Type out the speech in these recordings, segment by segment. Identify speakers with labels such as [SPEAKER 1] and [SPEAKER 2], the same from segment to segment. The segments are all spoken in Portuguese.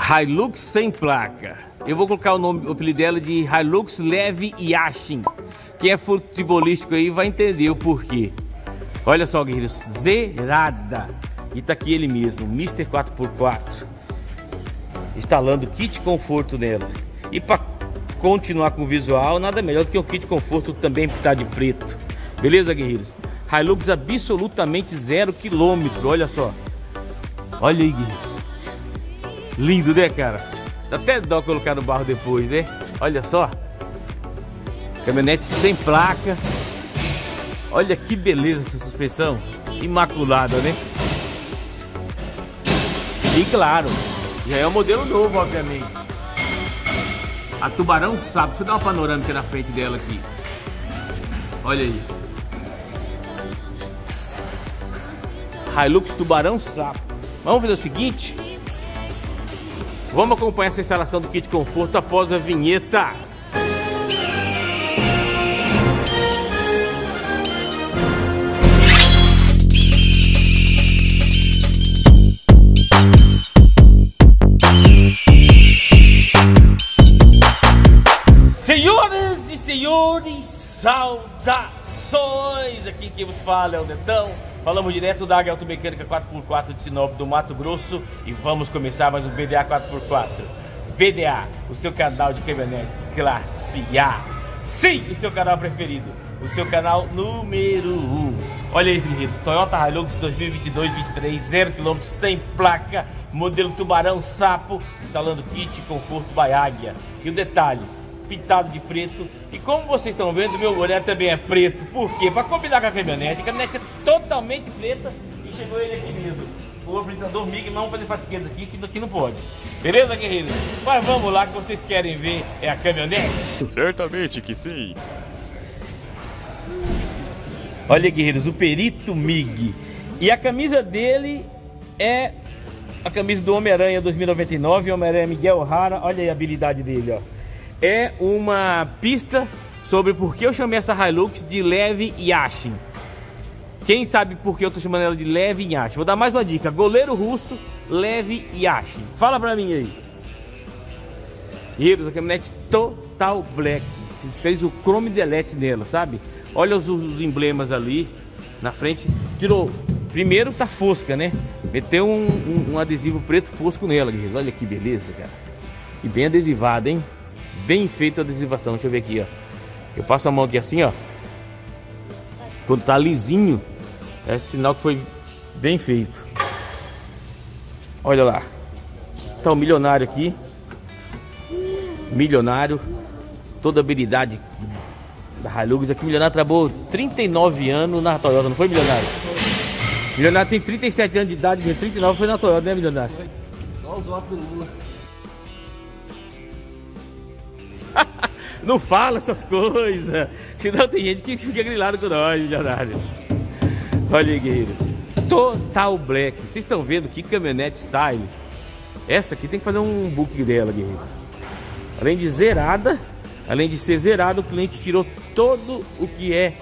[SPEAKER 1] Hilux sem placa. Eu vou colocar o apelido dela de Hilux Leve Yashin. Quem é futebolístico aí vai entender o porquê. Olha só, guerreiros, zerada. E tá aqui ele mesmo, Mr. 4x4. Instalando kit conforto nela. E para continuar com o visual, nada melhor do que o kit conforto também pintar de preto. Beleza, guerreiros? Hilux absolutamente 0 km, olha só. Olha aí, guerreiros. Lindo, né, cara? Dá até dó colocar no barro depois, né? Olha só. Caminhonete sem placa. Olha que beleza essa suspensão. Imaculada, né? E claro, já é um modelo novo, obviamente. A Tubarão Sapo. Deixa eu dar uma panorâmica na frente dela aqui. Olha aí. Hilux Tubarão Sapo. Vamos fazer o seguinte. Vamos acompanhar essa instalação do kit conforto após a vinheta. Senhoras e senhores, saudações! Aqui quem vos fala é o Netão. Falamos direto da Águia Automecânica 4x4 de Sinop, do Mato Grosso. E vamos começar mais um BDA 4x4. BDA, o seu canal de caminhonetes classe A. Sim, o seu canal preferido. O seu canal número 1. Olha isso, guerreiros. Toyota Hilux 2022-23, 0 km, sem placa. Modelo Tubarão Sapo. Instalando kit conforto by Águia. E o detalhe, pintado de preto. E como vocês estão vendo, meu boné também é preto. Por quê? Para combinar com a caminhonete é totalmente preta. E chegou ele aqui mesmo, o apresentador MIG. Não vamos fazer fatigueiros aqui, que aqui não pode. Beleza, guerreiros? Mas vamos lá, que vocês querem ver é a caminhonete.
[SPEAKER 2] Certamente que sim.
[SPEAKER 1] Olha, guerreiros, o perito MIG. E a camisa dele é a camisa do Homem-Aranha 2099, Homem-Aranha Miguel O'Hara. Olha aí a habilidade dele, ó. É uma pista sobre por que eu chamei essa Hilux de Leve Yashin. Quem sabe por que eu tô chamando ela de Leve Yashin? Vou dar mais uma dica. Goleiro russo, Leve Yashin. Fala pra mim aí. Guerreiros, a caminhonete total black. Fez o chrome delete nela, sabe? Olha os emblemas ali na frente. Tirou. Primeiro tá fosca, né? Meteu um adesivo preto fosco nela, guerreiros. Olha que beleza, cara. E bem adesivada, hein? Bem feita a adesivação. Deixa eu ver aqui, ó. Eu passo a mão aqui assim, ó. Quando tá lisinho, é sinal que foi bem feito. Olha lá. Tá o milionário aqui. Milionário. Toda a habilidade da Hilux aqui. Milionário trabalhou 39 anos na Toyota, não foi, milionário? Milionário tem 37 anos de idade, 39 foi na Toyota, né, milionário?
[SPEAKER 3] Olha os óculos do Lula.
[SPEAKER 1] Não fala essas coisas, senão tem gente que fica grilado com nós, milionário. Olha aí, guerreiros. Total black. Vocês estão vendo que caminhonete style. Essa aqui tem que fazer um book dela, guerreiros. Além de zerada, além de ser zerada, o cliente tirou tudo o que é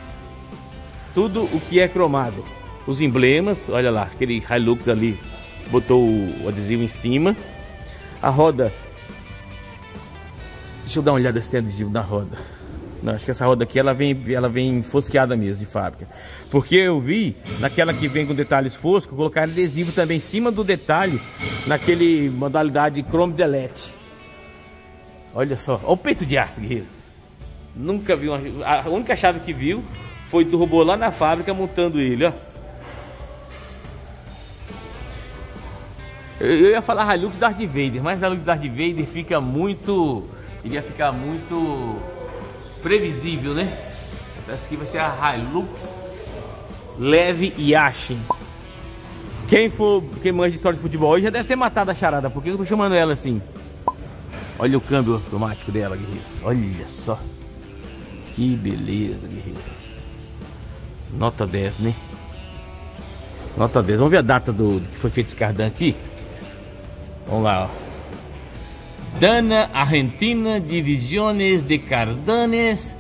[SPEAKER 1] cromado. Os emblemas, olha lá, aquele Hilux ali botou o adesivo em cima. A roda, deixa eu dar uma olhada se tem adesivo na roda. Não, acho que essa roda aqui ela vem fosqueada mesmo de fábrica. Porque eu vi naquela que vem com detalhes foscos, colocar adesivo também em cima do detalhe, naquele modalidade Chrome Delete. Olha só, olha o peito de aço, guerreiros. Nunca vi a única chave que viu foi do robô lá na fábrica montando ele, ó. Eu ia falar Hilux Darth Vader, mas a Hilux Darth Vader fica muito... iria ficar muito previsível, né? Essa aqui vai ser a Hilux Leve Yashin. Quem manja de história de futebol hoje já deve ter matado a charada. Por que eu tô chamando ela assim? Olha o câmbio automático dela, guerreiros. Olha só. Que beleza, guerreiros. Nota 10, né? Nota 10. Vamos ver a data do que foi feito esse cardan aqui. Vamos lá, ó. Dana Argentina Divisiones de Cardanes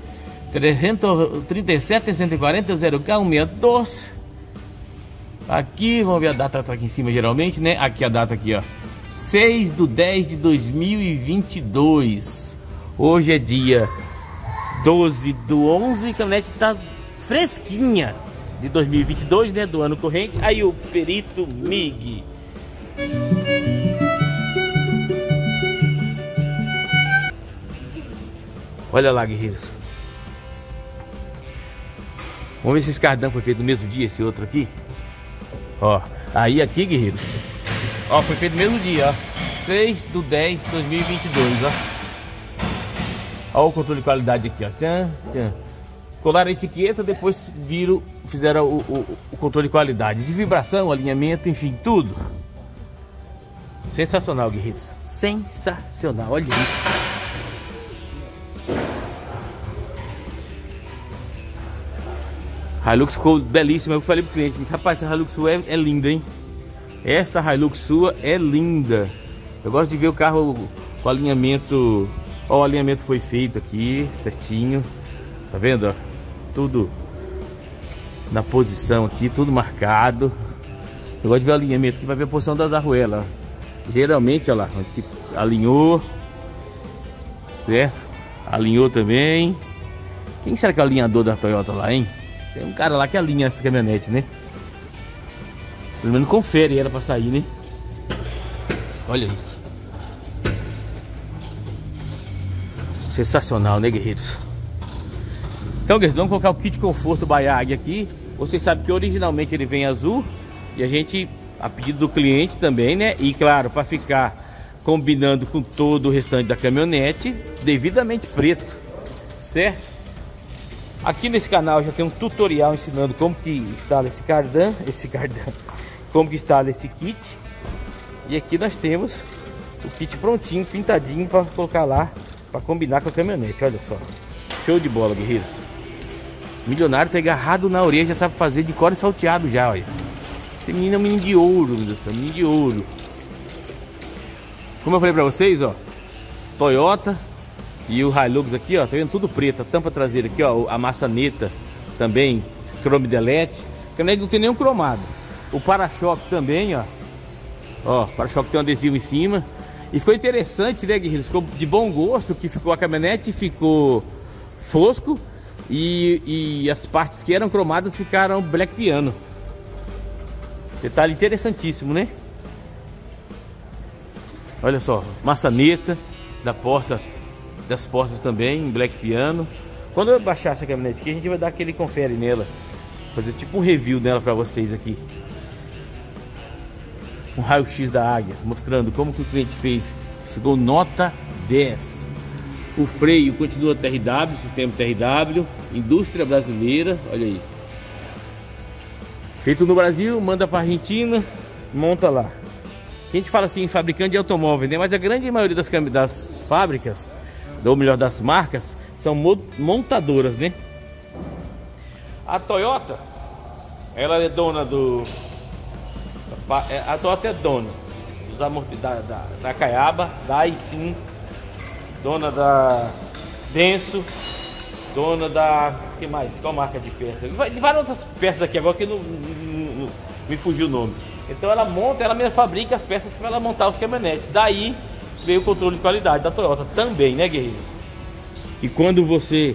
[SPEAKER 1] 337 140 0K162. Aqui, vamos ver a data, tá aqui em cima geralmente, né? Aqui a data aqui, ó. 6/10/2022. Hoje é dia 12/11. A caminhonete tá fresquinha de 2022, né? Do ano corrente. Aí o perito MIG. Olha lá, guerreiros. Vamos ver se esse cardão foi feito no mesmo dia, esse outro aqui. Ó, aí aqui, guerreiros. Ó, foi feito no mesmo dia, ó. 6/10/2022, ó. Ó o controle de qualidade aqui, ó. Tchan, tchan. Colaram a etiqueta, depois fizeram o controle de qualidade. De vibração, alinhamento, enfim, tudo. Sensacional, guerreiros. Sensacional, olha isso. Hilux ficou belíssima. Eu falei pro cliente, rapaz, essa Hilux sua é linda, hein? Esta Hilux sua é linda. Eu gosto de ver o carro com alinhamento. Ó, o alinhamento foi feito aqui, certinho. Tá vendo, ó? Tudo na posição aqui, tudo marcado. Eu gosto de ver o alinhamento aqui pra ver a posição das arruelas. Geralmente, ó lá, onde que alinhou. Certo? Alinhou também. Quem será que é o alinhador da Toyota lá, hein? Tem um cara lá que alinha essa caminhonete, né? Pelo menos confere ela pra sair, né? Olha isso. Sensacional, né, guerreiros? Então, guerreiros, vamos colocar o kit conforto Bayag aqui. Vocês sabem que originalmente ele vem azul. E a gente, a pedido do cliente também, né? E claro, para ficar combinando com todo o restante da caminhonete, devidamente preto. Certo? Aqui nesse canal já tem um tutorial ensinando como que instala esse cardan, como que instala esse kit. E aqui nós temos o kit prontinho, pintadinho para colocar lá, para combinar com a caminhonete. Olha só, show de bola, guerreiros. Milionário tá agarrado na orelha, já sabe fazer de cor e salteado já, olha. Esse menino é um menino de ouro, meu Deus, é um menino de ouro. Como eu falei para vocês, ó, Toyota. E o Hilux aqui, ó, tá vendo? Tudo preto. A tampa traseira aqui, ó, a maçaneta também, chrome delete. A caminhonete não tem nenhum cromado. O para-choque também, ó. Ó, o para-choque tem um adesivo em cima. E ficou interessante, né, guerreiros? Ficou de bom gosto que ficou a caminhonete, ficou fosco. E as partes que eram cromadas ficaram black piano. Detalhe interessantíssimo, né? Olha só, maçaneta da porta. Das portas também em black piano. Quando eu baixar essa caminhonete aqui, a gente vai dar aquele confere nela, fazer tipo um review dela para vocês aqui, um raio-x da Águia, mostrando como que o cliente fez. Ficou nota 10. O freio continua TRW, sistema TRW, indústria brasileira, olha aí, feito no Brasil, manda para Argentina, monta lá. A gente fala assim, fabricante de automóvel, né? Mas a grande maioria das fábricas, ou melhor, das marcas, são montadoras, né? A Toyota, ela é dona do... A Toyota é dona da Caiaba, da Aisin, dona da Denso, dona da... que mais? Qual marca de peça? De várias outras peças aqui agora que não me fugiu o nome. Então ela monta, ela mesma fabrica as peças para ela montar os caminhonetes. Daí veio o controle de qualidade da Toyota também, né, guerreiros? E quando você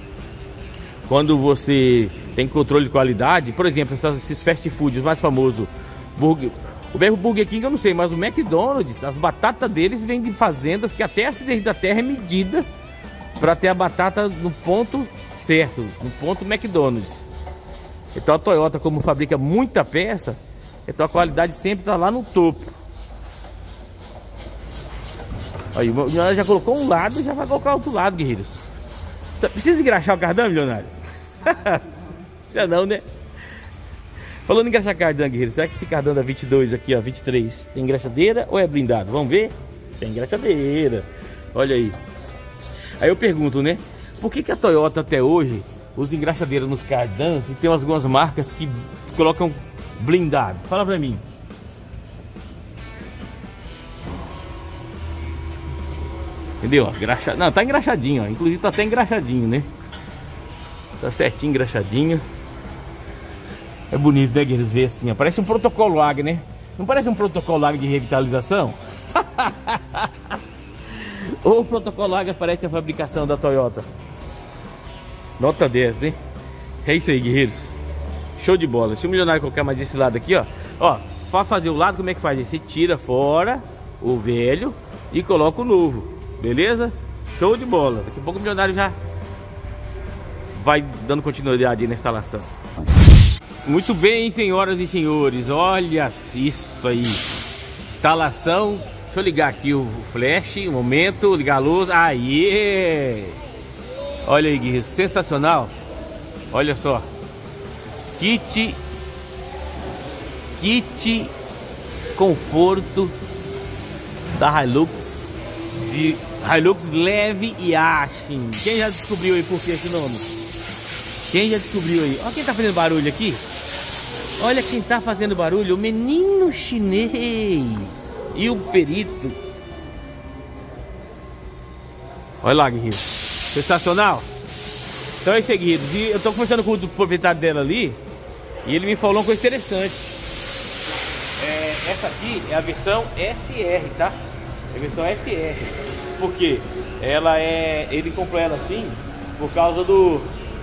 [SPEAKER 1] tem controle de qualidade, por exemplo, esses fast foods mais famosos, o Burger King eu não sei, mas o McDonald's, as batatas deles vêm de fazendas que até a acidez da terra é medida para ter a batata no ponto certo, no ponto McDonald's. Então a Toyota, como fabrica muita peça, então a qualidade sempre está lá no topo. Aí o milionário já colocou um lado, já vai colocar o outro lado, guerreiros. Precisa engraxar o cardão, milionário? Já não, né? Falando em engraxar cardão, guerreiros, será que esse cardão da 22 aqui, ó, 23, tem engraxadeira ou é blindado? Vamos ver? Tem engraxadeira. Olha aí. Aí eu pergunto, né? Por que a Toyota até hoje usa engraxadeira nos cardãs e tem algumas marcas que colocam blindado? Fala pra mim. Entendeu? Não, tá engraxadinho, ó. Inclusive tá até engraxadinho, né? Tá certinho, engraxadinho. É bonito, né, guerreiros? Ver assim, ó. Parece um protocolo AG, né? Não parece um protocolo AG de revitalização? O protocolo Águia parece a fabricação da Toyota. Nota 10, né? É isso aí, guerreiros. Show de bola. Se o milionário colocar mais desse lado aqui, ó. Ó, para fazer o lado, como é que faz? Você tira fora o velho e coloca o novo. Beleza? Show de bola. Daqui a pouco o milionário já vai dando continuidade na instalação. Muito bem, senhoras e senhores. Olha isso aí. Instalação. Deixa eu ligar aqui o flash. Um momento. Ligar a luz. Aê! Olha aí, guerreiros. Sensacional. Olha só. Kit conforto da Hilux. De Hilux Leve Yashin. Quem já descobriu aí por que esse nome? Quem já descobriu aí? Olha quem tá fazendo barulho aqui. Olha quem tá fazendo barulho. O menino chinês. E o perito. Olha lá, guerreiro. Sensacional. Então é isso aí, guerreiros. E eu tô conversando com o proprietário dela ali. E ele me falou uma coisa interessante. Essa aqui é a versão SR, tá? É a versão SR. Por quê? Ele comprou ela assim por causa do...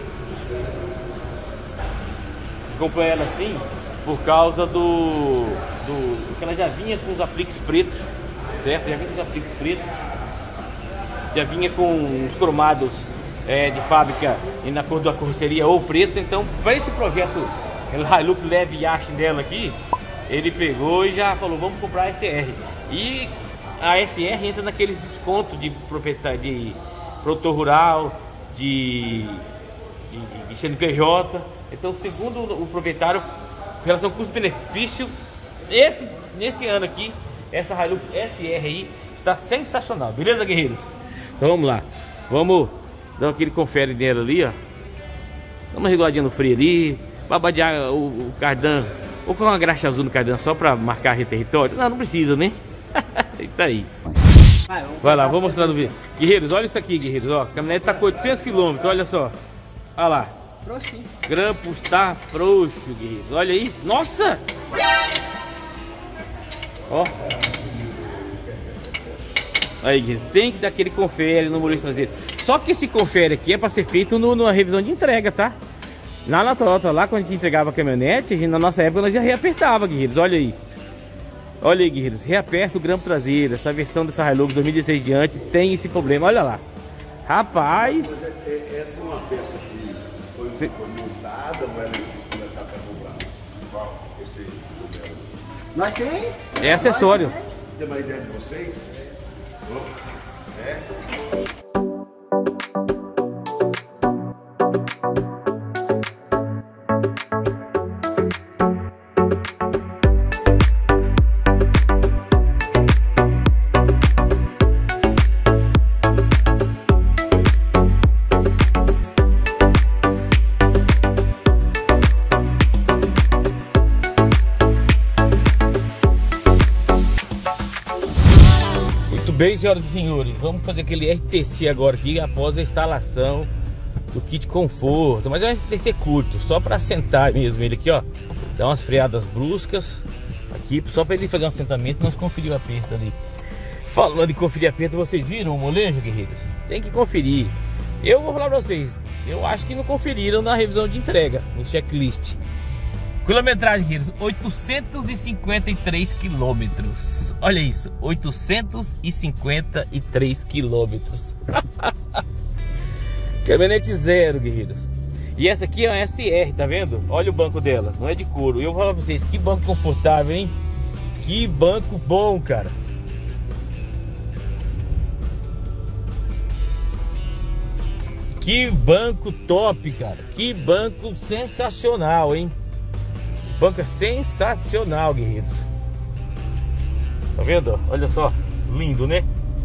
[SPEAKER 1] Comprou ela assim por causa do que ela já vinha com os apliques pretos, certo? Já vinha com os apliques pretos. Já vinha com os cromados de fábrica e na cor da carroceria ou preto. Então, para esse projeto Hilux Leve Yashin dela aqui, ele pegou e já falou, vamos comprar a SR. E a SR entra naqueles descontos de proprietário, de produtor rural, de CNPJ. Então, segundo o proprietário, em relação ao custo-benefício, nesse ano aqui, essa Hilux SR aí está sensacional. Beleza, guerreiros? Então vamos lá. Vamos dar aquele confere nela ali, ó. Dá uma reguladinha no freio ali. Babadear o cardan. Ou com uma graxa azul no cardan só para marcar território. Não precisa, né? Isso aí. Vai lá, vou mostrar no vídeo. Guerreiros, olha isso aqui, guerreiros. Ó, a caminhonete tá com 800 km, olha só. Olha lá.
[SPEAKER 3] Frouxinho.
[SPEAKER 1] Grampo está frouxo, guerreiros. Olha aí. Nossa! Ó. Aí, guerreiros. Tem que dar aquele confere no molejo traseiro. Só que esse confere aqui é para ser feito numa revisão de entrega, tá? Lá na Toyota, lá quando a gente entregava a caminhonete, na nossa época nós já reapertava, guerreiros. Olha aí. Olha aí, guerreiros. Reaperta o grampo traseiro. Essa versão dessa Hilux 2016 diante tem esse problema. Olha lá. Rapaz.
[SPEAKER 4] Essa é uma peça que foi montada, mas ela não está para comprar. Esse aí,
[SPEAKER 3] Nós tem?
[SPEAKER 1] É acessório.
[SPEAKER 4] Você tem uma ideia de vocês? É?
[SPEAKER 1] Bem, senhoras e senhores, vamos fazer aquele RTC agora aqui após a instalação do kit conforto. Mas é um RTC curto, só para sentar mesmo ele aqui, ó. Dar umas freadas bruscas aqui, só para ele fazer um assentamento e nós conferir o aperto ali. Falando em conferir aperto, vocês viram o molejo, guerreiros? Tem que conferir. Eu vou falar para vocês, eu acho que não conferiram na revisão de entrega, no checklist. Quilometragem, guerreiros, 853 quilômetros. Olha isso, 853 quilômetros. Caminhonete zero, guerreiros. E essa aqui é uma SR, tá vendo? Olha o banco dela, não é de couro. E eu vou falar pra vocês, que banco confortável, hein? Que banco bom, cara. Que banco top, cara. Que banco sensacional, hein? Banco é sensacional, guerreiros. Tá vendo? Olha só, lindo, né?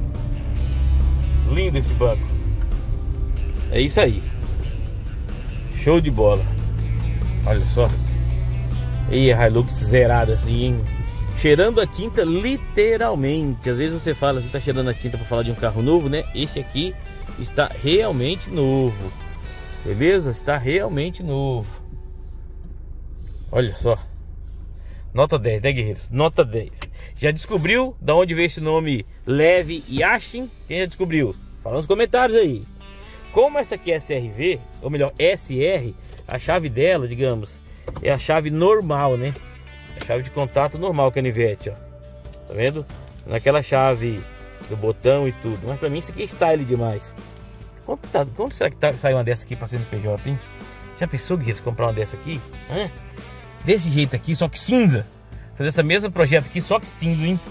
[SPEAKER 1] Lindo esse banco. É isso aí. Show de bola. Olha só. E a Hilux zerada assim, hein? Cheirando a tinta literalmente. Às vezes você fala assim, tá cheirando a tinta pra falar de um carro novo, né? Esse aqui está realmente novo. Beleza? Está realmente novo. Olha só. Nota 10, né, guerreiros? Nota 10. Já descobriu de onde veio esse nome Leve Yashin? Quem já descobriu? Fala nos comentários aí. Como essa aqui é SRV, ou melhor, SR, a chave dela, digamos, é a chave normal, né? A chave de contato normal, canivete, ó. Tá vendo? Naquela chave do botão e tudo. Mas pra mim isso aqui é style demais. Quanto será que sai uma dessa aqui pra CNPJ, hein? Já pensou, Guilherme, comprar uma dessa aqui? Hã? Desse jeito aqui, só que cinza. Fazer esse mesmo projeto aqui, só que cinza, hein?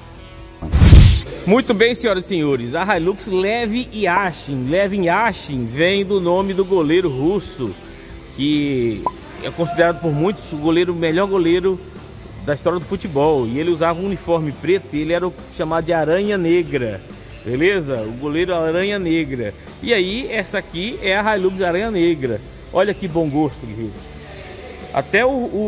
[SPEAKER 1] Muito bem, senhoras e senhores. A Hilux Lev Yashin. Lev Yashin vem do nome do goleiro russo, que é considerado por muitos o melhor goleiro da história do futebol. E ele usava um uniforme preto e ele era chamado de Aranha Negra. Beleza? O goleiro Aranha Negra. E aí, essa aqui é a Hilux Aranha Negra. Olha que bom gosto, guerreiros. Até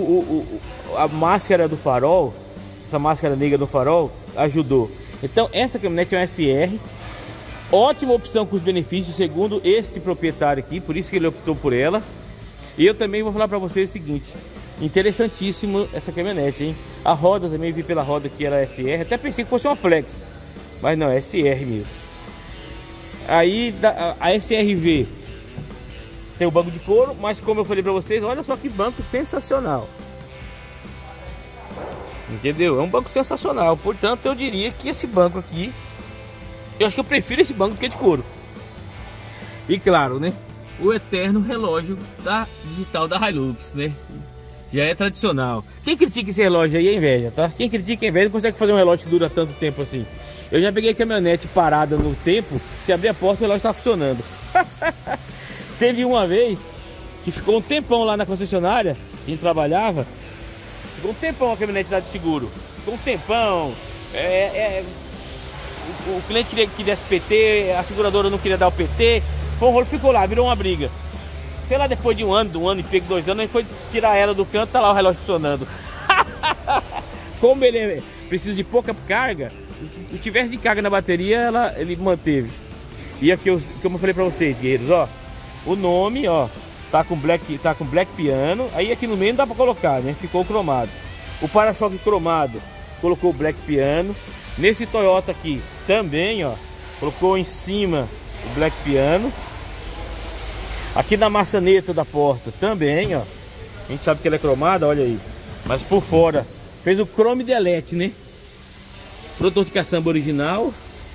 [SPEAKER 1] a máscara do farol, essa máscara negra do farol, ajudou. Então, essa caminhonete é uma SR. Ótima opção com os benefícios, segundo este proprietário aqui. Por isso que ele optou por ela. E eu também vou falar para vocês o seguinte. Interessantíssimo essa caminhonete, hein? A roda também, vi pela roda que era SR. Até pensei que fosse uma Flex, mas não, é SR mesmo. Aí a SRV tem o banco de couro, mas como eu falei para vocês, olha só que banco sensacional. Entendeu? É um banco sensacional. Portanto, eu diria que esse banco aqui, eu acho que eu prefiro esse banco do que de couro. E claro, né? O eterno relógio da digital da Hilux, né? Já é tradicional. Quem critica esse relógio aí é inveja, tá? Quem critica é inveja não consegue fazer um relógio que dura tanto tempo assim. Eu já peguei a caminhonete parada no tempo, se abrir a porta o relógio tá funcionando. Teve uma vez que ficou um tempão lá na concessionária, a gente trabalhava, ficou um tempão a caminhonete lá de seguro. Ficou um tempão. O cliente queria que desse PT, a seguradora não queria dar o PT. Foi um rolo, ficou lá, virou uma briga. Sei lá, depois de um ano e pego 2 anos, a gente foi tirar ela do canto, tá lá o relógio funcionando. Como ele precisa de pouca carga, se tivesse de carga na bateria, ele manteve. E aqui, como eu falei pra vocês, guerreiros, ó, o nome, ó, tá com black piano. Aí aqui no meio não dá pra colocar, né? Ficou cromado. O para-choque cromado, colocou o black piano. Nesse Toyota aqui também, ó, colocou em cima o black piano. Aqui na maçaneta da porta também, ó. A gente sabe que ela é cromada, olha aí. Mas por fora fez o chrome delete, né? Produtor de caçamba original.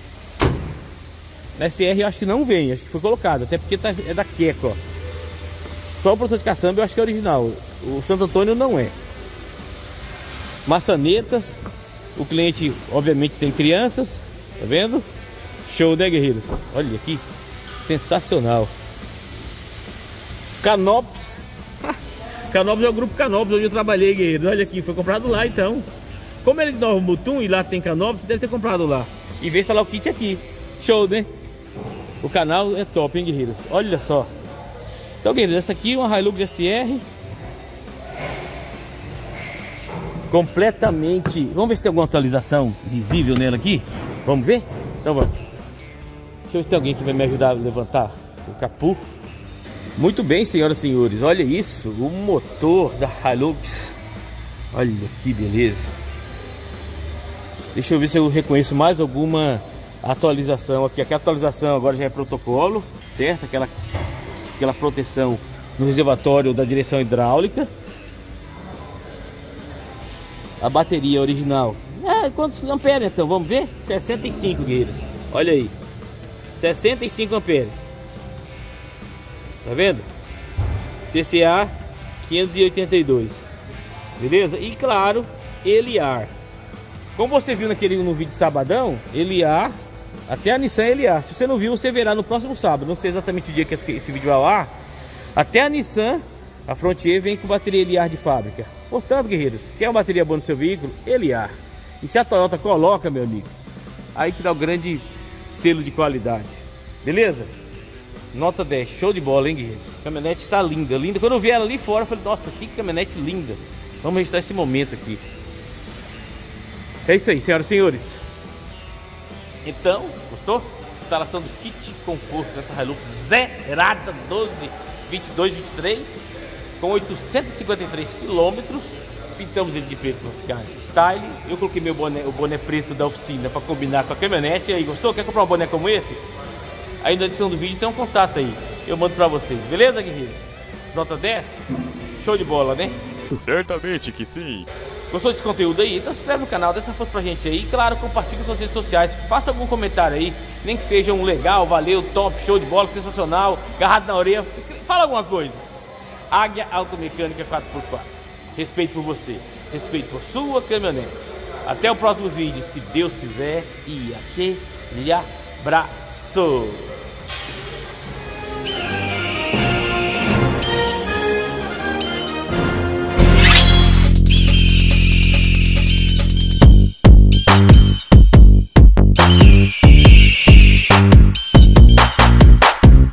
[SPEAKER 1] Na SR eu acho que não vem, acho que foi colocado, até porque é da Keco, ó. Só o produtor de caçamba eu acho que é original. O Santo Antônio não é. Maçanetas. O cliente obviamente tem crianças, tá vendo? Show, né, guerreiros? Olha aqui, sensacional. Canopus. Canopus é o grupo Canopus onde eu trabalhei, guerreiros. Olha aqui, foi comprado lá então. Como ele é de Nova Mutum e lá tem Canopus, deve ter comprado lá. Em vez de estar lá o kit aqui. Show, né? O canal é top, hein, guerreiros? Olha só. Então, guerreiros, essa aqui é uma Hilux SR. Completamente. Vamos ver se tem alguma atualização visível nela aqui. Vamos ver? Então vamos. Deixa eu ver se tem alguém que vai me ajudar a levantar o capô. Muito bem, senhoras e senhores. Olha isso. O motor da Hilux. Olha que beleza. Deixa eu ver se eu reconheço mais alguma atualização aqui. Aqui a atualização agora já é protocolo, certo? Aquela proteção no reservatório da direção hidráulica. A bateria original. Quantos amperes então? Vamos ver? 65, guerreiros. Olha aí. 65 amperes. Tá vendo? CCA 582. Beleza? E claro, Eliar. Como você viu no vídeo de sabadão, Eliar, até a Nissan Eliar. Se você não viu, você verá no próximo sábado. Não sei exatamente o dia que esse vídeo vai ao ar. Até a Nissan, a Frontier, vem com bateria Eliar de fábrica. Portanto, guerreiros, quer uma bateria boa no seu veículo? Eliar. E se a Toyota coloca, meu amigo, aí que dá o grande selo de qualidade. Beleza? Nota 10, show de bola, hein, guerreiros? A caminhonete está linda, linda. Quando eu vi ela ali fora, eu falei, nossa, que caminhonete linda. Vamos registrar esse momento aqui. É isso aí, senhoras e senhores. Então, gostou? Instalação do kit conforto nessa Hilux zerada 12, 22, 23 com 853 quilômetros, pintamos ele de preto para ficar style. Eu coloquei o boné preto da oficina para combinar com a caminhonete. E aí, gostou? Quer comprar um boné como esse? Aí na edição do vídeo tem um contato aí. Eu mando para vocês, beleza, guerreiros? Nota 10? Show de bola, né?
[SPEAKER 2] Certamente que sim.
[SPEAKER 1] Gostou desse conteúdo aí? Então se inscreve no canal, dá essa força pra gente aí. E claro, compartilha com suas redes sociais. Faça algum comentário aí, nem que seja um legal, valeu, top, show de bola, sensacional, agarrado na orelha. Fala alguma coisa. Águia Automecânica 4x4. Respeito por você, respeito por sua caminhonete. Até o próximo vídeo, se Deus quiser. E aquele abraço.